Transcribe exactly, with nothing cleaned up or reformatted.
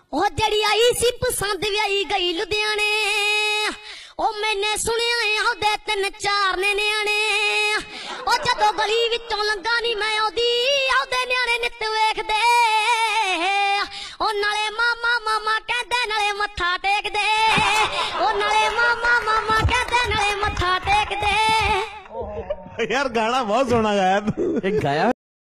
ਉਹ ਜਿਹੜੀ ਆਈ ਸੀ ਪਸੰਦ ਵਿਆਹੀ ਗਈ ਲੁਧਿਆਣੇ ਉਹ ਮੈਨੇ ਸੁਣਿਆ ਉਹਦੇ ਤਿੰਨ ਚਾਰ ਨੇ ਨਿਆਣੇ ਉਹ ਜਦੋਂ ਗਲੀ ਵਿੱਚੋਂ ਲੰਘਾ ਨੀ ਮੈਂ ਉਹਦੀ ਉਹਦੇ ਨਿਆਣੇ ਨਿੱਤ ਵੇਖਦੇ ਉਹ ਨਾਲੇ ਮਾਮਾ ਮਾਮਾ ਕਹਿੰਦੇ ਨਾਲੇ ਮੱਥਾ ਟੇਕਦੇ ਉਹ ਨਾਲੇ ਮਾਮਾ ਮਾਮਾ ਕਹਿੰਦੇ ਨਾਲੇ ਮੱਥਾ ਟੇਕਦੇ। यार गाना बहुत सोना गाया। एक गाया